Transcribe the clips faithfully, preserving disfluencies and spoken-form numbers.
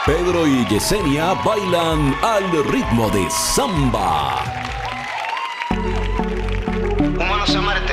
Pedro y Yesenia bailan al ritmo de samba. Humanos a Marte.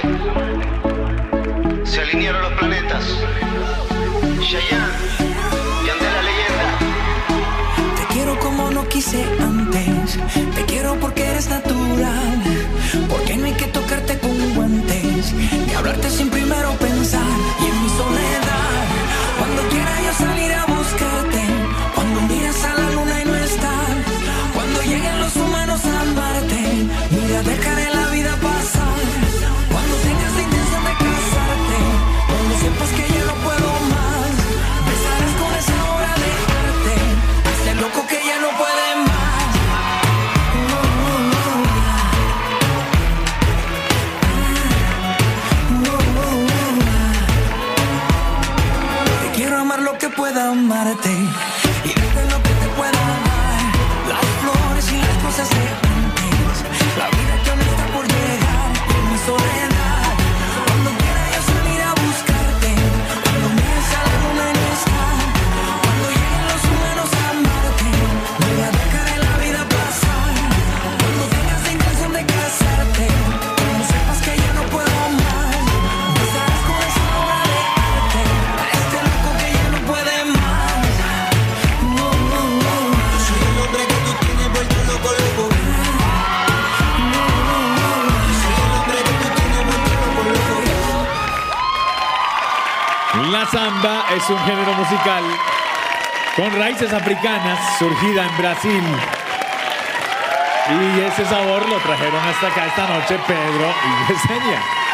Se alinearon los planetas. Chayanne, Yandel la leyenda. Te quiero como no quise antes. Te quiero porque eres natural. Porque no hay que tocarte con guantes. Ni hablarte sin primero pensar. Y en mi soledad, cuando quiera yo salir a buscarte. Cuando miras a la luna y no estás. Cuando lleguen los humanos a Marte. Mira, dejaré la vida pasar. Cuando tengas la intención de casarte. Cuando sepas que ya no puedo más. Besarás con esa obra de arte. Ese loco que ya no puede más. Te quiero amar lo que pueda amarte. Y darte lo que te pueda dar. Las flores y las cosas de antes. La vida que aún está por llegar. Y en mi soledad. Cuando quiera yo salir a buscarte. Cuando mires a la luna y no está. Cuando lleguen los humanos a Marte. Mira, dejaré la vida pasar. Cuando tengas la intención de casarte. Cuando sepas que ya no puedo más. Besarás con esa obra de arte. A este loco que ya no puede más. No, no, no. Yo soy el hombre que tú tienes vuelto loco, loco. No, no, no. Yo soy el hombre que tú tienes vuelto loco, loco. La samba es un género musical con raíces africanas, surgida en Brasil. Y ese sabor lo trajeron hasta acá esta noche Pedro y Yesenia.